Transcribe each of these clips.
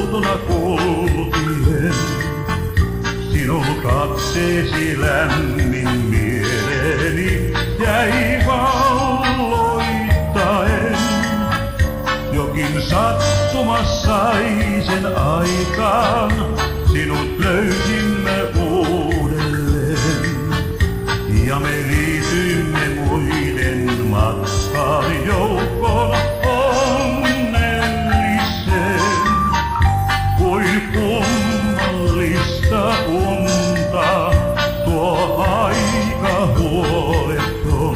kotona kulkien. Sinun katseesi lämmin mieleeni jäi valloittaen. Jokin sattuma sai sen aikaan, sinut löysimme uudelleen. Ja me liityimme muiden matkaan joukkoon onnelliseen. Kuin kummallista unta tuo aika huoleton.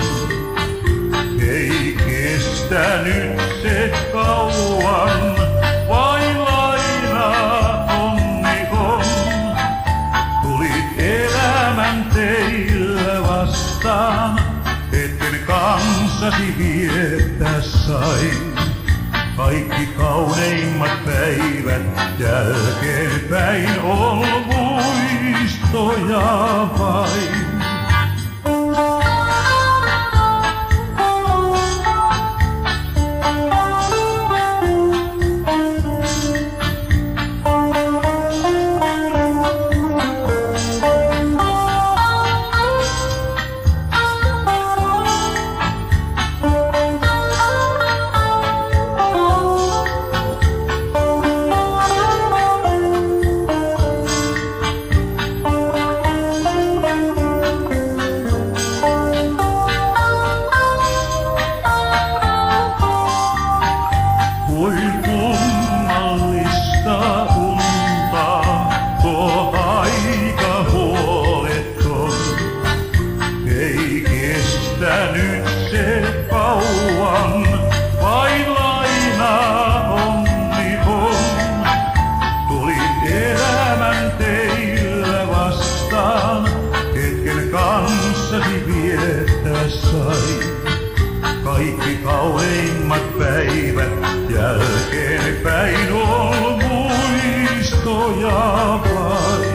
Ei kestänyt se kauan, vain lainaa onni on. Tulit elämän teillä vastaan, hetken kanssasi viettää sain. Kaikki kauneimmat päivät jälkeenpäin on muistoja vain. Kuin kummallista unta tuo aika huoleton. Ei kestänyt se kauan, vain lainaa onni on. Tulit elämän teillä vastaan, hetken kanssasi viettää sain. Kaikki kauneimmat päivät jälkeenpäin on muistoja vain.